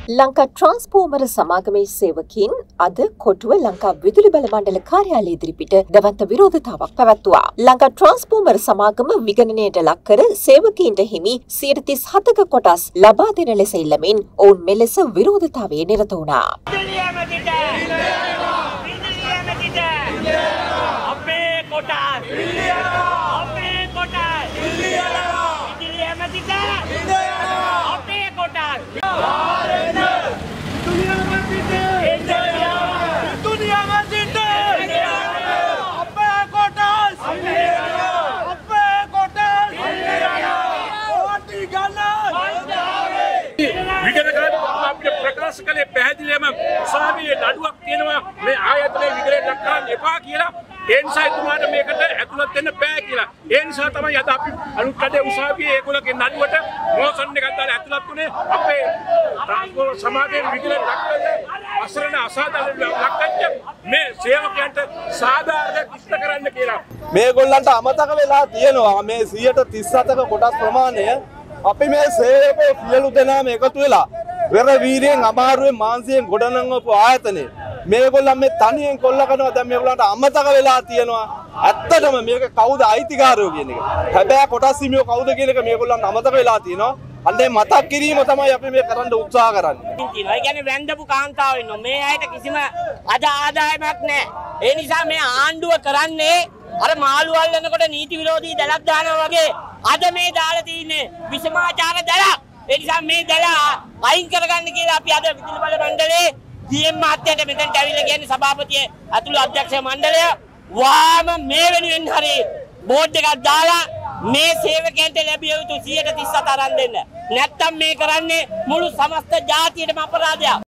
ලංකා ට්‍රාන්ස්ෆෝමර සමාගමේ සේවකයින් අද කොටුව ලංකා විදුලි බල මණ්ඩල කාර්යාලය ඉදිරිපිට දැවන්ත විරෝධතාවක් පැවැත්වුවා. ලංකා ට්‍රාන්ස්ෆෝමර සමාගම විගණනයට ලක් කර සේවකයින්ට හිමි 37ක කොටස් ලබා දෙන ලෙස ඉල්ලමින් ඔවුන් මෙලෙස විරෝධතාවයේ නිරත වුණා. प्रकाश कले පැහැදිලිවම උසාවියේ නඩුවක් තියෙනවා මේ ආයතනයේ විගණනය ලක් කරන්න එපා කියලා ඒ නිසා එතුමාට මේකට ඇතුළත් වෙන්න බෑ කියලා ඒ නිසා තමයි අද අපි අලුත් කඩේ උසාවියේ ඒගොල්ලෝගේ නඩුවට මොසන් එකක් දාලා ඇතුළත් උනේ අපේ ට්‍රාන්ස්ෆෝමර් සමාජයේ විගණනය ලක් කරලා අසරණ අසාධාරණ ලක්කච්ච මේ සේවකයන්ට සාධාරණ ඉෂ්ට කරන්න කියලා මේගොල්ලන්ට අමතක වෙලා තියෙනවා මේ 137ක කොටස් ප්‍රමාණය අපි මේ සේවකයෝ සියලු දෙනාම එකතු වෙලා වෙර වීරයෙන් අමාරුවෙන් මාංශයෙන් ගොඩනංවපු ආයතනේ මේගොල්ලන් මේ තනියෙන් කොල්ල කරනවා දැන් මේගොල්ලන්ට අමතක වෙලා තියෙනවා ඇත්තටම මේක කවුද අයිතිකාරයෝ කියන එක හැබැයි කොටස් හිමියෝ කවුද කියන එක මේගොල්ලන්ට අමතක වෙලා තියෙනවා අන්නේ මතක් කිරීම තමයි අපි මේ කරන්න උත්සාහ කරන්නේ. ඒ කියන්නේ වැන්දපු කාන්තාව ඉන්නවා මේ ඇයිට කිසිම ආදායමක් නැහැ. ඒ නිසා මේ ආණ්ඩුව කරන්නේ අර මාළු අල්ලනකොට නීති විරෝධී දලක් දානවා වගේ අද මේ දාලා තියෙන්නේ විසමාචාර දලක්. ඒ නිසා මේ දල අයින් කරගන්න කියලා අපි අද විදුලි බල මණ්ඩලයේ DM මහත්තයාට මෙතෙන්ට ඇවිල්ලා කියන්නේ සභාපතිය ඇතුළු අධ්‍යක්ෂ මණ්ඩලය වාම මේ වෙනුවෙන් හරි බෝඩ් එකක් දාලා මේ සේවකයන්ට ලැබිය යුතු 137 අරන් දෙන්න. නැත්තම් මේ කරන්නේ මුළු සමස්ත ජාතියටම අපරාධයක්.